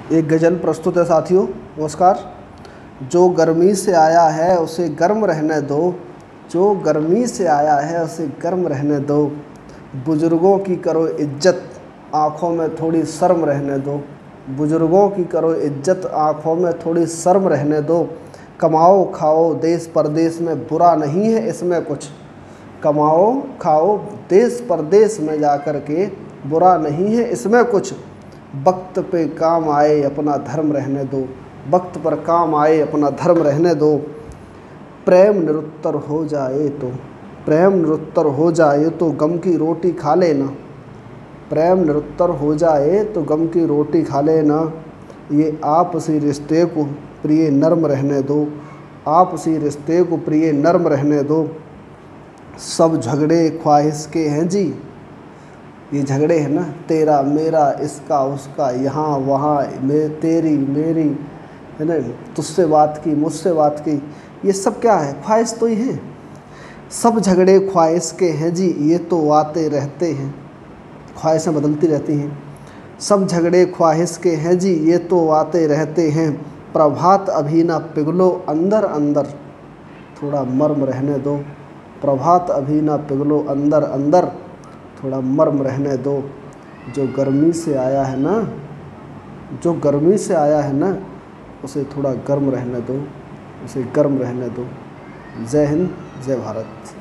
एक गज़ल प्रस्तुत है साथियों। नमस्कार। जो गर्मी से आया है उसे गर्म रहने दो, जो गर्मी से आया है उसे गर्म रहने दो। बुज़ुर्गों की करो इज्जत, आँखों में थोड़ी शर्म रहने दो। बुज़ुर्गों की करो इज्जत, आँखों में थोड़ी शर्म रहने दो। कमाओ खाओ देश परदेश में, बुरा नहीं है इसमें कुछ। कमाओ खाओ देश परदेश में जा कर के, बुरा नहीं है इसमें कुछ। वक्त पे काम आए अपना धर्म रहने दो, वक्त पर काम आए अपना धर्म रहने दो। प्रेम निरुत्तर हो जाए तो, प्रेम निरुत्तर हो जाए तो गम की रोटी खा लेना। प्रेम निरुत्तर हो जाए तो गम की रोटी खा लेना। ये आपसी रिश्ते को प्रिय नर्म रहने दो, आपसी रिश्ते को प्रिय नर्म रहने दो। सब झगड़े ख्वाहिश के हैं जी, ये झगड़े हैं ना, तेरा मेरा इसका उसका, यहाँ वहाँ, मैं तेरी मेरी, है ना, तुझसे बात की मुझसे बात की, ये सब क्या है? ख्वाहिश तो ही है। सब झगड़े ख्वाहिश के हैं जी, ये तो आते रहते हैं, ख्वाहिशें बदलती रहती हैं। सब झगड़े ख्वाहिश के हैं जी, ये तो आते रहते हैं। प्रभात अभी ना पिघलो अंदर अंदर, थोड़ा मर्म रहने दो। प्रभात अभी ना पिघलो अंदर अंदर, थोड़ा मर्म रहने दो। जो गर्मी से आया है ना, जो गर्मी से आया है ना, उसे थोड़ा गर्म रहने दो, उसे गर्म रहने दो। जय हिंद, जय भारत।